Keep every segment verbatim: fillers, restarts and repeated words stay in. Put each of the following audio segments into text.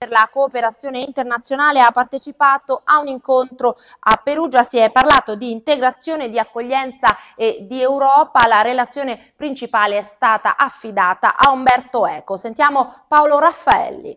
per la cooperazione internazionale ha partecipato a un incontro a Perugia. Si è parlato di integrazione, di accoglienza e di Europa. La relazione principale è stata affidata a Umberto Eco. Sentiamo Paolo Raffaelli.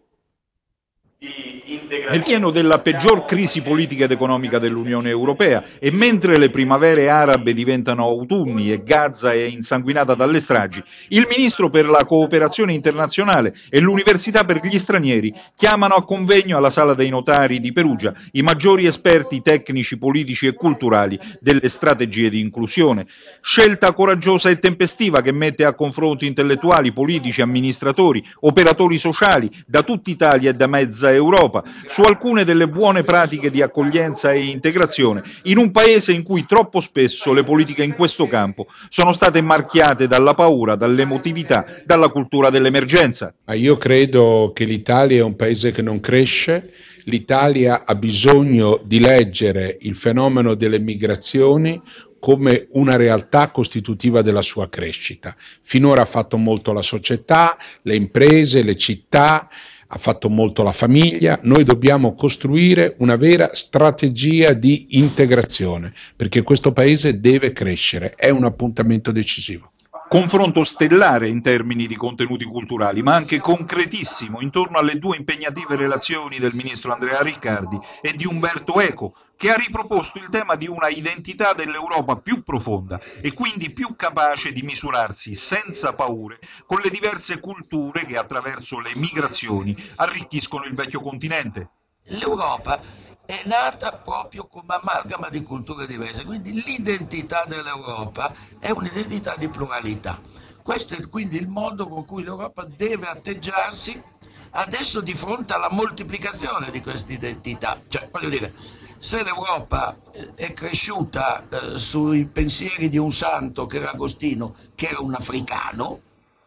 Nel pieno della peggior crisi politica ed economica dell'Unione Europea e mentre le primavere arabe diventano autunni e Gaza è insanguinata dalle stragi, il ministro per la cooperazione internazionale e l'Università per gli stranieri chiamano a convegno alla Sala dei Notari di Perugia i maggiori esperti tecnici, politici e culturali delle strategie di inclusione. Scelta coraggiosa e tempestiva che mette a confronto intellettuali, politici, amministratori, operatori sociali da tutta Italia e da mezza Europa su alcune delle buone pratiche di accoglienza e integrazione in un paese in cui troppo spesso le politiche in questo campo sono state marchiate dalla paura, dall'emotività, dalla cultura dell'emergenza. Ma io credo che l'Italia è un paese che non cresce. L'Italia ha bisogno di leggere il fenomeno delle migrazioni come una realtà costitutiva della sua crescita. Finora ha fatto molto la società, le imprese, le città, ha fatto molto la famiglia. Noi dobbiamo costruire una vera strategia di integrazione, perché questo paese deve crescere, è un appuntamento decisivo. Confronto stellare in termini di contenuti culturali, ma anche concretissimo intorno alle due impegnative relazioni del ministro Andrea Riccardi e di Umberto Eco, che ha riproposto il tema di una identità dell'Europa più profonda e quindi più capace di misurarsi senza paure con le diverse culture che attraverso le migrazioni arricchiscono il vecchio continente. L'Europa è nata proprio come amalgama di culture diverse, quindi l'identità dell'Europa è un'identità di pluralità. Questo è quindi il modo con cui l'Europa deve atteggiarsi adesso di fronte alla moltiplicazione di queste identità. Cioè, voglio dire, se l'Europa è cresciuta eh, sui pensieri di un santo che era Agostino, che era un africano,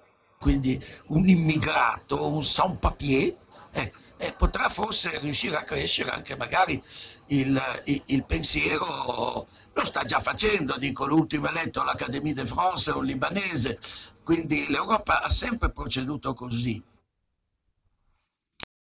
quindi un immigrato, un sans-papier, ecco, e potrà forse riuscire a crescere anche magari il, il, il pensiero, lo sta già facendo, dico, l'ultimo eletto all'Académie de France è un libanese, quindi l'Europa ha sempre proceduto così.